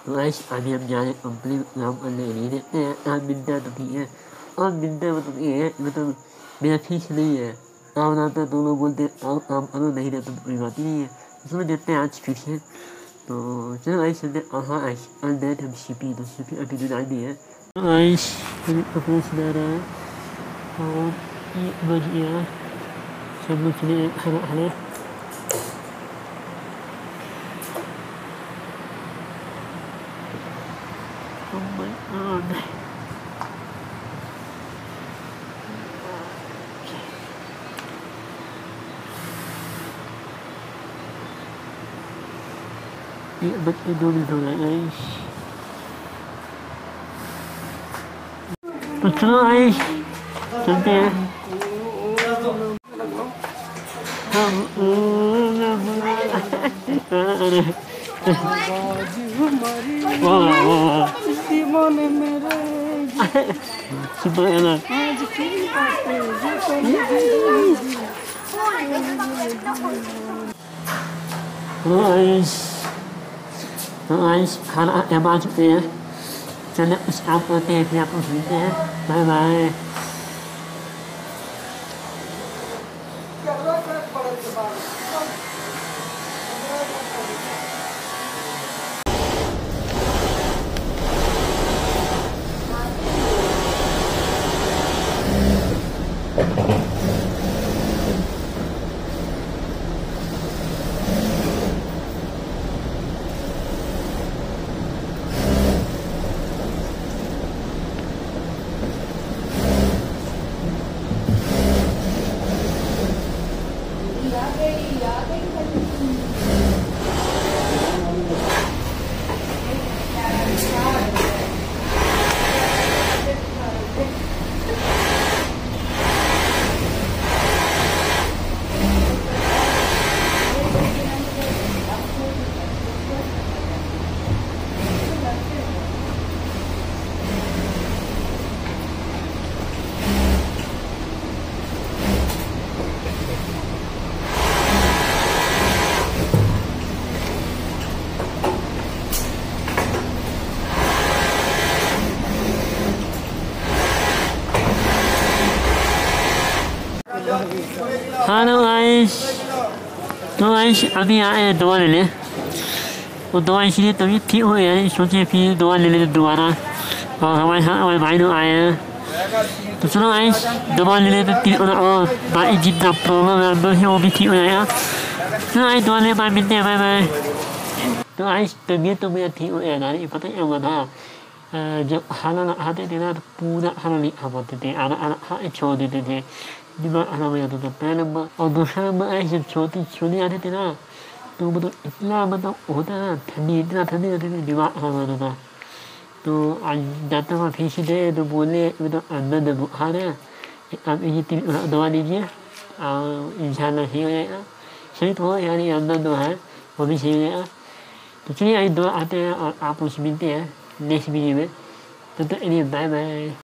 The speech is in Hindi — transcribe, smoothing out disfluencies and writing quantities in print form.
Guys, अभी हम जा रहे कंप्लीट काम करने नहीं देते हैं। आप मिलता तो ठीक है, और मिलता मतलब ये है, मतलब मेरा फीस नहीं है। काम आता तो लोग बोलते आओ काम करो, नहीं रहता तो कोई बात ही नहीं है। इसमें देते हैं आज फीस है। तो चलो गाइस चलते हाँ गाइस अंदर हम सीपी तो सीपी अभी तो जानी है। गाइस अपना सुना रहा है और ये बज गया सब लोग चले खाना खाने। Oh my god. ये बच्चे दो मिनट हो गए गाइस। तो चलो गाइस चलते हैं। खाना अब आ चुके हैं। चलो उस आप करते हैं फिर आपको मिलते हैं। Bye bye. हेलो गाइस, तो गाइस अभी आए हैं दवा लेने। वो दवा इसलिए तबीयत ठीक हो गया है, सोचे फिर दवा ले लेते दोबारा। और हमारे साथ हमारे भाई लोग आए हैं। तो चलो गाइस दवा ले लेते ठीक होना, और बाकी जितना प्रॉब्लम है अंदर से वो भी ठीक हो जाएगा। चलो गाइस दवा ले बाय, मिलते हैं, बाय बाय। तो गाइस तबीयत तो मेरा ठीक हो गया था। पता क्या हुआ था, जब खाना खाते थे ना तो पूरा खाना नहीं खा पाते थे, आधा आधा खा छोड़ देते थे, दिमाग खराब हो जाता था पहला नंबर। और दूसरा नंबर ऐसे जब छोटी आते थे ना तो मतलब इतना मतलब होता है ना, ठंडी इतना ठंडी होती थी, दिमाग खराब होता था। तो आज जाता हुआ फिर से दे तो बोले मतलब अंदर दर्द बुखार है, आप ये 3 दवा लीजिए और इंशाल्लाह सही हो जाएगा। सही तो हो यानी अंदर दवा है वो भी सही हो जाएगा। तो चलिए आज दवा आते हैं और आप उससे मिलते हैं नेक्स्ट वीडियो में। तो बाय बाय।